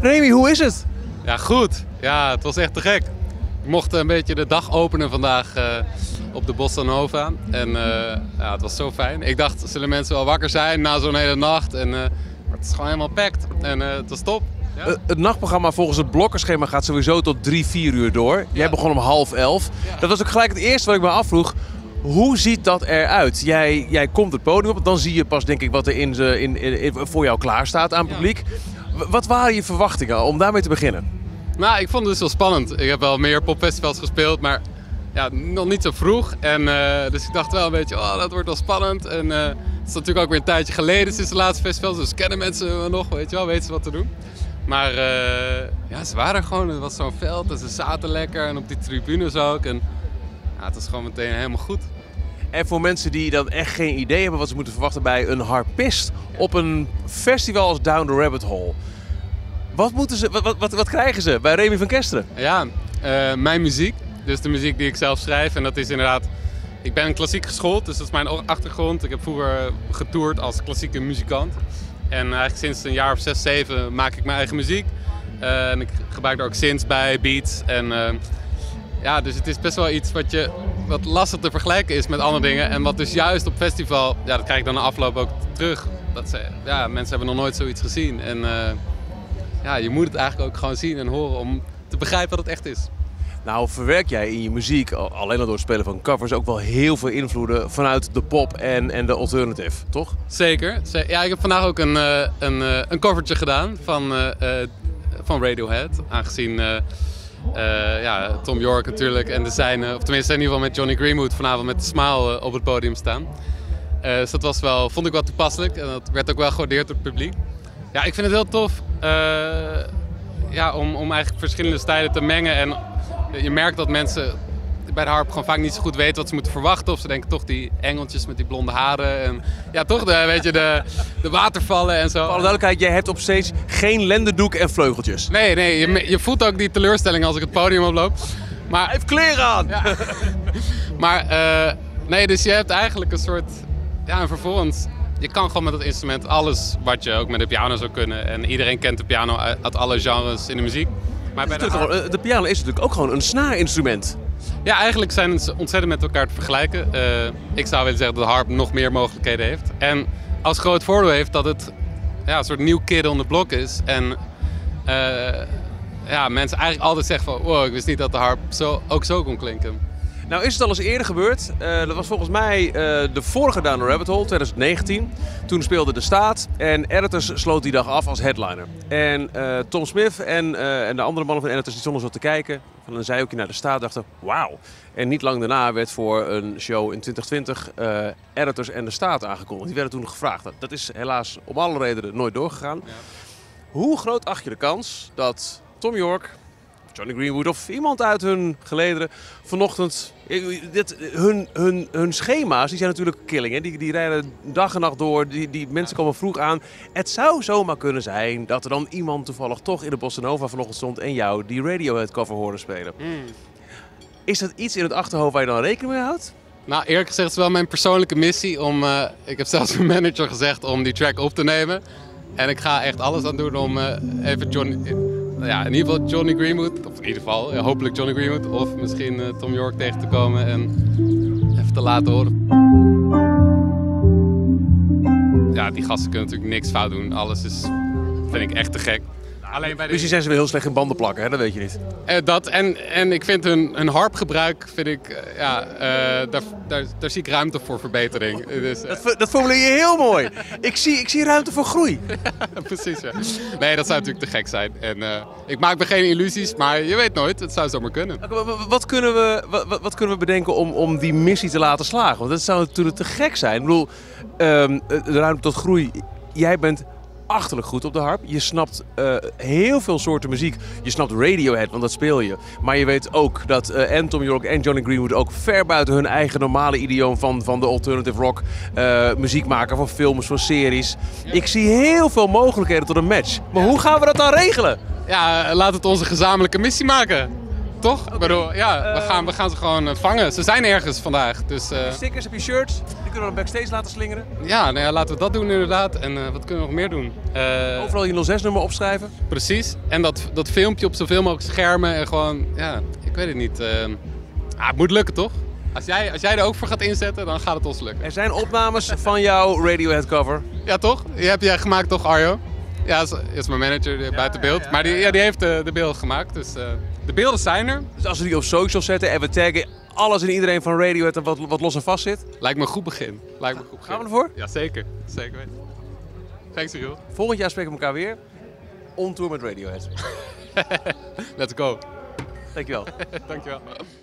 Remy, hoe is het? Ja, goed. Ja, het was echt te gek. Ik mocht een beetje de dag openen vandaag op de Bossa Nova. En ja, het was zo fijn. Ik dacht, zullen mensen wel wakker zijn na zo'n hele nacht? Maar het is gewoon helemaal packed. En het was top. Ja. Het nachtprogramma volgens het blokkenschema gaat sowieso tot 3-4 uur door. Jij begon om 10:30. Ja. Dat was ook gelijk het eerste wat ik me afvroeg. Hoe ziet dat eruit? Jij komt het podium op, dan zie je pas denk ik wat er voor jou klaar staat aan publiek. Wat waren je verwachtingen om daarmee te beginnen? Nou, ik vond het dus wel spannend. Ik heb wel meer popfestivals gespeeld, maar ja, nog niet zo vroeg. En, dus ik dacht wel een beetje, oh, dat wordt wel spannend. En het is natuurlijk ook weer een tijdje geleden sinds de laatste festivals. Dus kennen mensen me nog, weet je wel, weten ze wat te doen. Maar ja, ze waren er gewoon. Het was zo'n veld en ze zaten lekker. En op die tribunes ook. En ja, het was gewoon meteen helemaal goed. En voor mensen die dan echt geen idee hebben wat ze moeten verwachten bij een harpist op een festival als Down the Rabbit Hole. Wat krijgen ze bij Remy van Kesteren? Ja, mijn muziek. Dus de muziek die ik zelf schrijf. En dat is inderdaad... Ik ben klassiek geschoold, dus dat is mijn achtergrond. Ik heb vroeger getoerd als klassieke muzikant. En eigenlijk sinds een jaar of 6, 7 maak ik mijn eigen muziek. En ik gebruik er ook synths bij, beats. En ja, dus het is best wel iets wat lastig te vergelijken is met andere dingen. En wat dus juist op festival, ja, dat krijg ik dan na afloop ook terug. Mensen hebben nog nooit zoiets gezien. En ja, je moet het eigenlijk ook gewoon zien en horen om te begrijpen wat het echt is. Nou, verwerk jij in je muziek, alleen al door het spelen van covers, ook wel heel veel invloeden vanuit de pop en de alternative, toch? Zeker. Ja, ik heb vandaag ook een covertje gedaan van Radiohead. Aangezien ja, Thom Yorke natuurlijk en de zijne, of tenminste in ieder geval met Johnny Greenwood vanavond met de Smile op het podium staan. Dus dat vond ik wel toepasselijk en dat werd ook wel gewaardeerd door het publiek. Ja, ik vind het heel tof ja, om eigenlijk verschillende stijlen te mengen. En je merkt dat mensen bij de harp gewoon vaak niet zo goed weten wat ze moeten verwachten. Of ze denken toch die engeltjes met die blonde haren. En ja, toch de watervallen en zo. Voor alle duidelijkheid, jij hebt op stage geen lendendoek en vleugeltjes. Nee, je voelt ook die teleurstelling als ik het podium oploop. Maar hij heeft kleren aan! Ja. Maar nee, dus je hebt eigenlijk een soort... Ja, en vervolgens... Je kan gewoon met het instrument alles wat je ook met de piano zou kunnen. En iedereen kent de piano uit alle genres in de muziek. Maar bij de piano is natuurlijk ook gewoon een snaarinstrument. Ja, eigenlijk zijn ze ontzettend met elkaar te vergelijken. Ik zou willen zeggen dat de harp nog meer mogelijkheden heeft. En als groot voordeel heeft dat het een soort nieuw kid on the block is. En ja, mensen eigenlijk altijd zeggen van... Wow, ik wist niet dat de harp ook zo kon klinken. Nou is het al eens eerder gebeurd. Dat was volgens mij de vorige Down the Rabbit Hole, 2019. Toen speelde De Staat en Editors sloot die dag af als headliner. En Tom Smith en de andere mannen van Editors die stonden zo te kijken. Van een zijhoekje naar De Staat dachten, wauw. En niet lang daarna werd voor een show in 2020 Editors en De Staat aangekondigd. Die werden toen gevraagd. Dat is helaas om alle redenen nooit doorgegaan. Ja. Hoe groot acht je de kans dat Thom Yorke, Johnny Greenwood of iemand uit hun gelederen vanochtend... Hun schema's die zijn natuurlijk killing. Hè? Die rijden dag en nacht door. Die mensen komen vroeg aan. Het zou zomaar kunnen zijn dat er dan iemand toevallig toch in de Bossa Nova vanochtend stond en jou die Radiohead cover hoorde spelen. Is dat iets in het achterhoofd waar je dan rekening mee houdt? Nou, eerlijk gezegd is het wel mijn persoonlijke missie om... ik heb zelfs mijn manager gezegd om die track op te nemen. En ik ga echt alles aan doen om even in ieder geval Johnny Greenwood, of in ieder geval hopelijk Johnny Greenwood, of misschien Thom Yorke tegen te komen en even te laten horen. Ja, die gasten kunnen natuurlijk niks fout doen. Alles vind ik echt te gek. Alleen bij misschien zijn ze wel heel slecht in banden plakken, hè? Dat weet je niet. Dat en ik vind hun harpgebruik, vind ik, daar zie ik ruimte voor verbetering. Dus, dat formuleer je heel mooi. Ik zie ruimte voor groei. Ja, precies, ja. Nee, dat zou natuurlijk te gek zijn. En ik maak me geen illusies, maar je weet nooit, het zou zomaar kunnen. Wat kunnen we bedenken om die missie te laten slagen? Want dat zou natuurlijk te gek zijn. Ik bedoel, de ruimte tot groei, jij bent achterlijk goed op de harp. Je snapt heel veel soorten muziek. Je snapt Radiohead, want dat speel je. Maar je weet ook dat en Thom Yorke en Johnny Greenwood ook ver buiten hun eigen normale idioom van de alternative rock muziek maken voor films, voor series. Ja. Ik zie heel veel mogelijkheden tot een match. Maar hoe gaan we dat dan regelen? Ja, laat het onze gezamenlijke missie maken. Toch? Ik bedoel, ja, we gaan ze gewoon vangen. Ze zijn ergens vandaag. Dus, Stickers, heb je shirts? Die kunnen we dan backstage laten slingeren. ja, nou ja, laten we dat doen inderdaad. En wat kunnen we nog meer doen? Overal je 06-nummer opschrijven. Precies. En dat filmpje op zoveel mogelijk schermen. En gewoon, ja, ik weet het niet. Het moet lukken, toch? Als jij er ook voor gaat inzetten, dan gaat het ons lukken. Er zijn opnames van jouw Radiohead cover. Ja, toch? Die heb jij gemaakt, toch, Arjo? Ja, is mijn manager buiten beeld. ja. Maar die heeft de beelden gemaakt. Dus de beelden zijn er. Dus als we die op social zetten en we taggen alles en iedereen van Radiohead en wat los en vast zit. Lijkt me een goed begin. Gaan we ervoor? Ja, zeker. Zeker weten. Thanks, Cyril. Volgend jaar spreken we elkaar weer. On tour met Radiohead. Let's go. Dankjewel. Dankjewel.